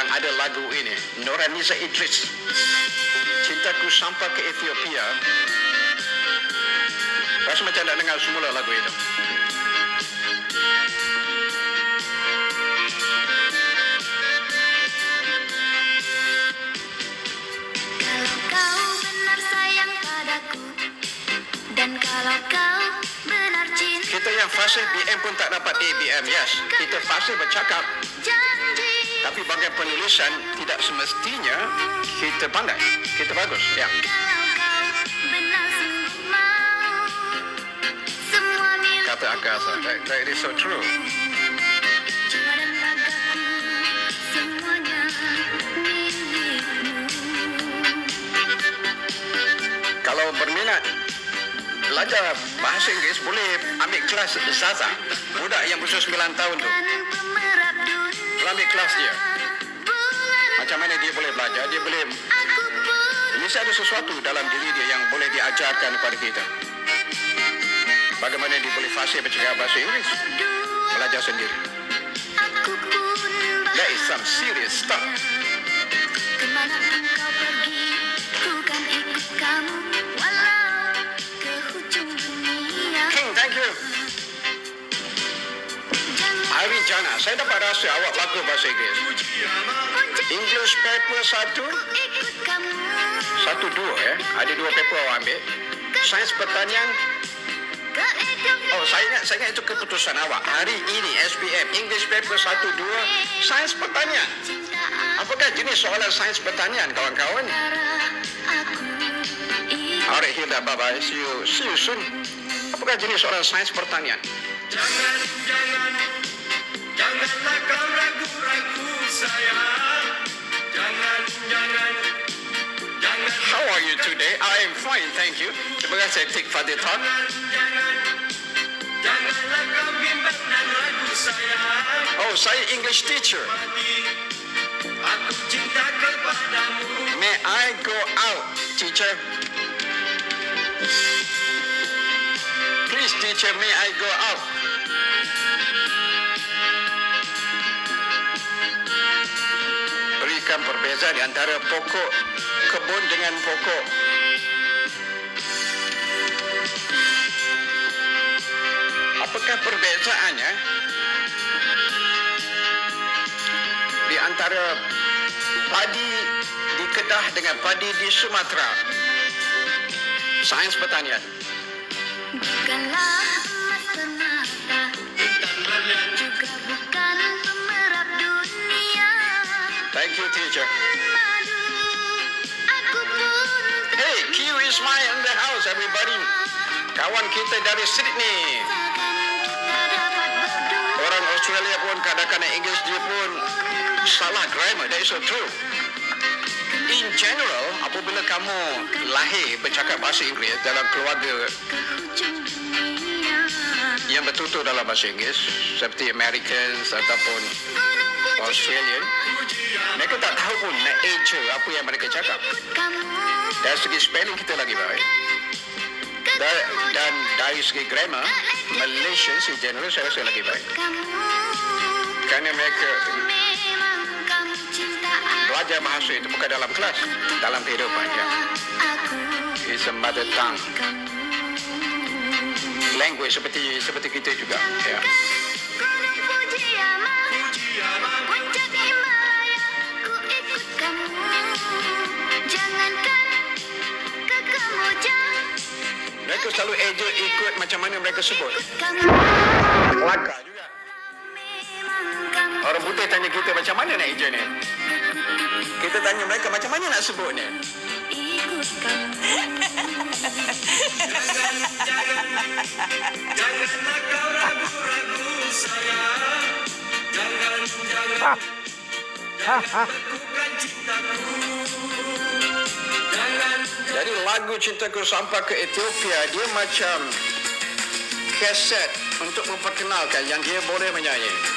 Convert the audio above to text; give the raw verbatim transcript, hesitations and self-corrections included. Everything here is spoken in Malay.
yang ada lagu ini, Nurhaniza Idris, Cintaku Sampai ke Ethiopia. Rasa macam nak dengar semula lagu itu. Kalau kau benar sayang padaku, dan kalau kau benar cinta, kita yang fasih B M pun tak dapat A B M, yes. Kita fasih bercakap, janji. tapi bagian penulisan tidak semestinya kita pandai. Kita bagus, ya. Kalau kau benar sungguh mau, semua milik Kata Agatha, that, that is so true. jiwa dan ragaku, semuanya milikmu. Kalau berminat belajar bahasa Inggeris, boleh ambil kelas Zaza. Budak yang berusia sembilan tahun tu. Dan pemerap dunia, Kalau ambil kelas dia, bulan macam mana dia boleh belajar, dia boleh... aku pun Mesti ada sesuatu dalam diri dia yang boleh diajarkan kepada kita. Bagaimana dia boleh fasih bercakap bahasa Inggeris, berdua, belajar sendiri. aku pun That is some serious stuff. kemanapun kau pergi, ku kan ikut kamu, walau ke hujung dunia. King, thank you. Jangan Ari Jana, saya dapat rasa awak lagu bahasa Inggeris. puncak English paper satu, ikut kamu. satu dua eh. Ada dua paper awak ambil. Sains pertanian. Ke Ethiopia, Oh, saya ingat, saya ingat itu keputusan awak. Hari ini S P M, English paper satu dua, sains pertanian. cinta Apakah jenis soalan sains pertanian, kawan-kawan? antara aku ikut. Alright, Hilda, bye-bye. See you, see you soon. Apakah jenis soalan sains pertanian? Jangan, jangan, janganlah kau ragu-ragu sayang. Jangan, jangan, jangan, How are you today? I am fine, thank you. Terima kasih, Tik Fadil Tan. jangan, janganlah kau bimbang dan ragu sayang. Oh, saya English teacher. Mati, aku cinta kepadamu. May I go out, teacher? Please, teacher, may I go out? Berikan perbezaan di antara pokok kebun dengan pokok. Apakah perbezaannya di antara padi di Kedah dengan padi di Sumatera? Sains pertanian. Bukanlah emas permata, juga bukan pemerap dunia. Thank you, teacher. Madu, aku pun Hey, Q Ismail in the house, everybody. Kawan kita dari Sydney. takkan kita dapat berdua. Orang Australia pun kadang-kadang Inggeris dia pun salah grammar. That is so true. In general, apabila kamu lahir bercakap bahasa Inggeris dalam keluarga Ke hujung dunia, yang bertutur dalam bahasa Inggeris, seperti Americans ataupun gunung Australian, mereka tak tahu pun nak eja apa yang mereka cakap. kamu Dari segi spelling kita lagi baik. ke Dan, kamu dan dari segi grammar, Malaysians in general saya rasa lagi baik. kamu Kerana mereka memang kamu cinta aku. belajar bahasa itu bukan dalam kelas, dalam kehidupan. Ya. Aku It's a mother tongue kamu. language seperti seperti kita juga. Ya. Gunung Fujiyama, Fujiyama, puncak Himalaya, ku ikut kamu. Jangankan ke Kamboja, Mereka selalu eja ikut macam mana mereka sebut. kamu Kelakar juga. memang kamu Orang putih tanya kita macam mana nak eja ni. Kita tanya mereka macam mana nak sebut ni. ikut kamu. jangan, jangan, janganlah kau ragu-ragu sayang. Jangan, jangan, jangan lakukan cintaku. Jangan, Jadi lagu Cintaku Sampai ke Ethiopia dia macam kaset untuk memperkenalkan yang dia boleh menyanyi.